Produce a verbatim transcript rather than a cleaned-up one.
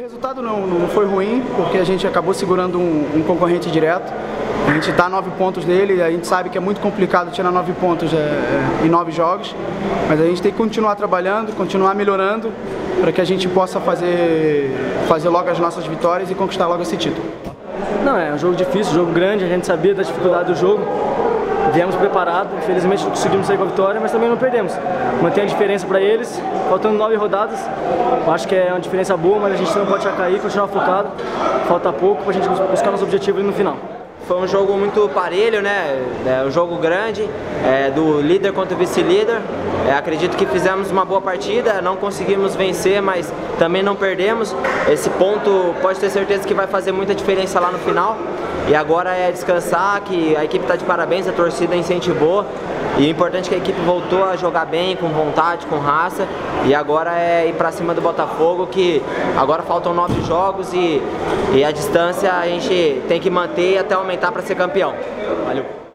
resultado não, não foi ruim, porque a gente acabou segurando um, um concorrente direto. A gente dá nove pontos nele, a gente sabe que é muito complicado tirar nove pontos é, é, em nove jogos, mas a gente tem que continuar trabalhando, continuar melhorando, para que a gente possa fazer, fazer logo as nossas vitórias e conquistar logo esse título. Não, é um jogo difícil, um jogo grande, a gente sabia da dificuldade do jogo, viemos preparados, infelizmente não conseguimos sair com a vitória, mas também não perdemos. Mantém a diferença para eles, faltando nove rodadas, eu acho que é uma diferença boa, mas a gente não pode já cair, continuar focado, falta pouco para a gente buscar nosso objetivo ali no final. Foi um jogo muito parelho, né? É um jogo grande, é, do líder contra o vice-líder. É, acredito que fizemos uma boa partida, não conseguimos vencer, mas também não perdemos. Esse ponto pode ter certeza que vai fazer muita diferença lá no final. E agora é descansar, que a equipe está de parabéns, a torcida incentivou. E o importante é que a equipe voltou a jogar bem, com vontade, com raça. E agora é ir para cima do Botafogo, que agora faltam nove jogos e, e a distância a gente tem que manter até aumentar para ser campeão. Valeu!